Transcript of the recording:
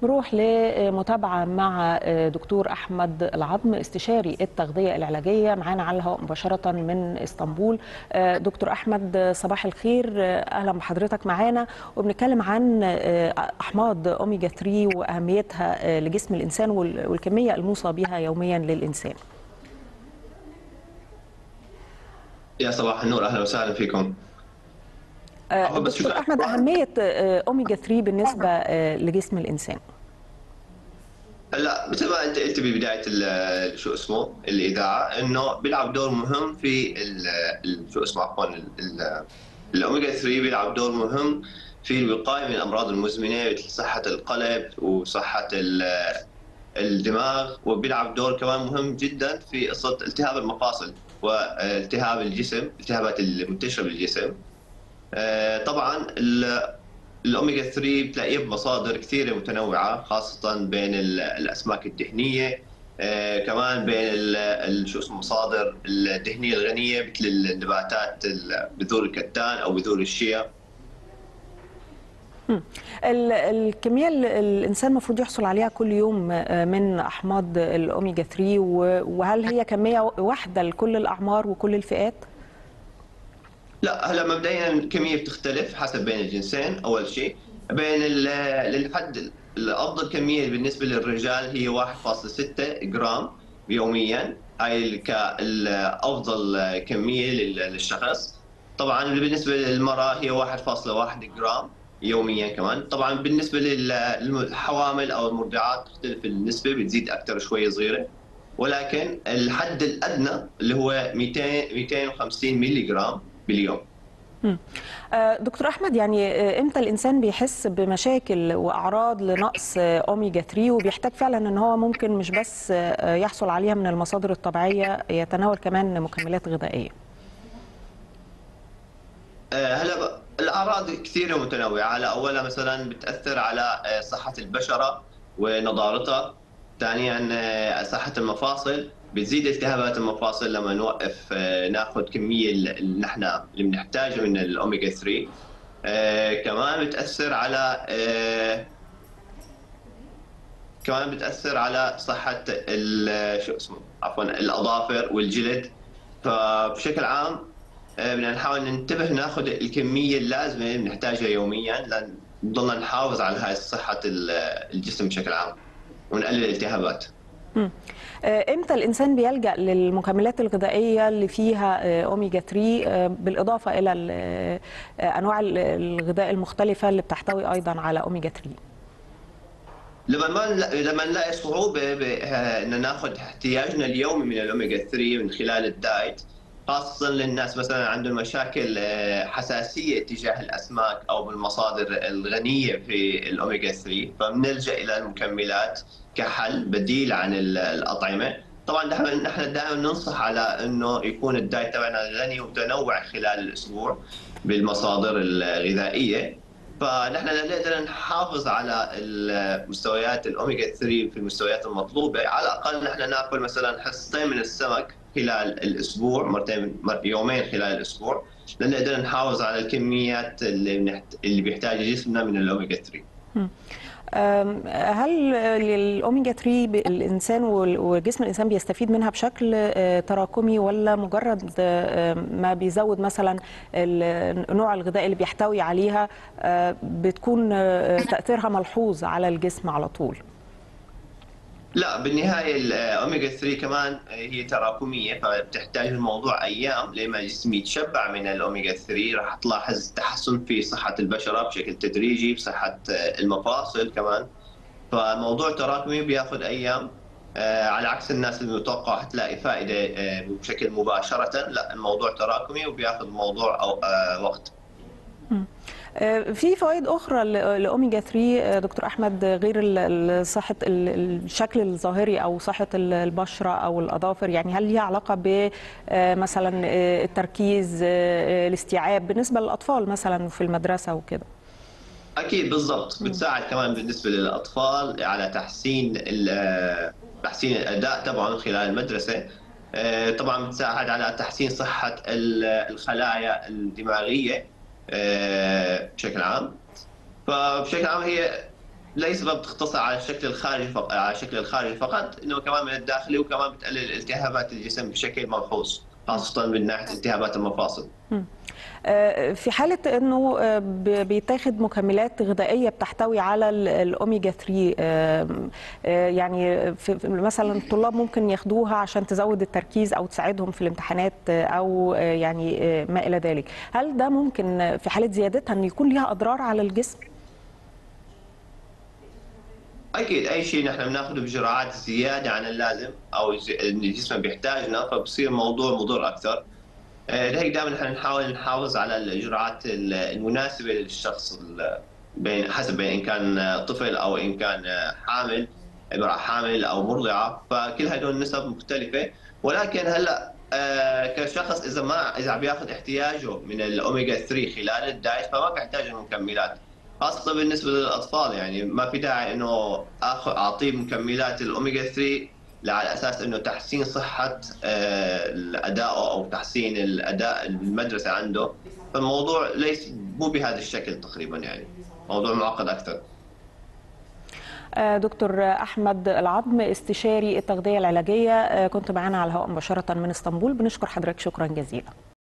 نروح لمتابعة مع دكتور أحمد العظم استشاري التغذية العلاجية معانا على الهواء مباشرة من اسطنبول. دكتور أحمد صباح الخير، أهلا بحضرتك معانا، وبنتكلم عن أحماض أوميجا 3 وأهميتها لجسم الإنسان والكمية الموصى بها يوميا للإنسان. يا صباح النور، اهلا وسهلا فيكم. دكتور أحمد، أهمية أوميجا 3 بالنسبة لجسم الإنسان. هلا مثل ما انت قلت ببدايه شو اسمه الاذاعه، انه بيلعب دور مهم في شو اسمه عفوا الاوميجا 3 بيلعب دور مهم في الوقايه من الامراض المزمنه مثل صحه القلب وصحه الدماغ، وبيلعب دور كمان مهم جدا في قصه التهاب المفاصل والتهاب الجسم، الالتهابات المنتشره بالجسم. طبعا الاوميجا 3 بتلاقيه بمصادر كثيره متنوعه، خاصه بين الاسماك الدهنيه، كمان بين شو اسمه مصادر الدهنيه الغنيه مثل النباتات بذور الكتان او بذور الشيا. الكميه اللي الانسان المفروض يحصل عليها كل يوم من احماض الاوميجا 3، وهل هي كميه واحده لكل الاعمار وكل الفئات؟ لا، هلا مبدئيا الكميه بتختلف حسب بين الجنسين. اول شيء بين للحد الافضل كميه بالنسبه للرجال هي 1.6 جرام يوميا، هاي كافضل كميه للشخص. طبعا بالنسبه للمراه هي 1.1 جرام يوميا كمان. طبعا بالنسبه للحوامل او المرضعات تختلف النسبه، بتزيد اكثر شوي صغيره، ولكن الحد الادنى اللي هو 250 ملي جرام باليوم. دكتور أحمد، يعني امتى الإنسان بيحس بمشاكل وأعراض لنقص أوميجا 3 وبيحتاج فعلا أن هو ممكن مش بس يحصل عليها من المصادر الطبيعية، يتناول كمان مكملات غذائية؟ هلا الأعراض كثيرة ومتنوعة. على أولها مثلا بتأثر على صحة البشرة ونضارتها. ثانيا صحة المفاصل، بتزيد التهابات المفاصل لما نوقف ناخذ كمية اللي نحن اللي بنحتاجها من الأوميجا 3. كمان بتأثر على كمان بتأثر على صحة شو اسمه عفوا الأظافر والجلد. فبشكل عام بدنا نحاول ننتبه ناخذ الكمية اللازمة اللي بنحتاجها يوميا لنضلنا نحافظ على هاي صحة الجسم بشكل عام ونقلل الالتهابات. امتى الانسان بيلجأ للمكملات الغذائيه اللي فيها اوميجا 3 بالاضافه الى انواع الغذاء المختلفه اللي بتحتوي ايضا على اوميجا 3؟ لما نلاقي صعوبة بأن ناخذ احتياجنا اليومي من الأوميجا 3 من خلال الدايت، خاصة للناس مثلا عندهم مشاكل حساسية تجاه الأسماك أو بالمصادر الغنية في الأوميجا 3، فبنلجأ إلى المكملات كحل بديل عن الأطعمة. طبعا نحن دائما ننصح على أنه يكون الدايت تبعنا غني ومتنوع خلال الأسبوع بالمصادر الغذائية. فنحن نقدر نحافظ على مستويات الاوميجا 3 في المستويات المطلوبه. على الاقل نحن ناكل مثلا حصتين من السمك خلال الاسبوع، يومين خلال الاسبوع، لنقدر نحافظ على الكميات اللي بيحتاجها جسمنا من الاوميجا 3. هل الاوميجا 3 الانسان وجسم الانسان بيستفيد منها بشكل تراكمي، ولا مجرد ما بيزود مثلا النوع الغذائي اللي بيحتوي عليها بتكون تاثيرها ملحوظ على الجسم على طول؟ لا، بالنهايه الاوميجا 3 كمان هي تراكميه، فبتحتاج الموضوع ايام لما الجسم يتشبع من الاوميجا 3. راح تلاحظ تحسن في صحه البشره بشكل تدريجي، بصحه المفاصل كمان. فموضوع تراكمي بياخذ ايام، على عكس الناس اللي متوقع حتلاقي فائده بشكل مباشره. لا، الموضوع تراكمي وبياخذ موضوع أو وقت. في فوائد اخرى لاوميجا 3 دكتور احمد غير صحه الشكل الظاهري او صحه البشره او الاظافر؟ يعني هل ليها علاقه بمثلا التركيز، الاستيعاب بالنسبه للاطفال مثلا في المدرسه وكده؟ اكيد بالضبط، بتساعد كمان بالنسبه للاطفال على تحسين الاداء تبعهم خلال المدرسه. طبعا بتساعد على تحسين صحه الخلايا الدماغيه بشكل عام. فبشكل عام هي ليس بتختصر على الشكل الخارجي فقط، على الشكل الخارجي فقط، انه كمان من الداخلي، وكمان بتقلل التهابات الجسم بشكل ملحوظ، خاصه من ناحيه التهابات المفاصل. في حالة أنه بيتاخد مكملات غذائية بتحتوي على الأوميجا 3، يعني مثلا الطلاب ممكن ياخدوها عشان تزود التركيز أو تساعدهم في الامتحانات أو يعني ما إلى ذلك، هل ده ممكن في حالة زيادتها أن يكون لها أضرار على الجسم؟ اكيد اي شيء نحن بناخذه بجرعات زياده عن اللازم او الجسم بيحتاجنا، فبصير موضوع مضر اكثر. لهيك دائما نحن نحاول نحافظ على الجرعات المناسبه للشخص، بين حسب ان كان طفل او ان كان حامل، امراه حامل او مرضعه، فكل هدول النسب مختلفه. ولكن هلا كشخص اذا بياخذ احتياجه من الاوميجا 3 خلال الدايت، فما بيحتاج المكملات، خاصه بالنسبه للاطفال. يعني ما في داعي انه اعطيه مكملات الاوميجا 3 على اساس انه تحسين صحه ادائه او تحسين الاداء المدرسه عنده. فالموضوع ليس مو بهذا الشكل تقريبا، يعني موضوع معقد اكثر. دكتور أحمد العظم استشاري التغذية العلاجية كنت معنا على الهواء مباشرة من اسطنبول، بنشكر حضرتك شكرا جزيلا.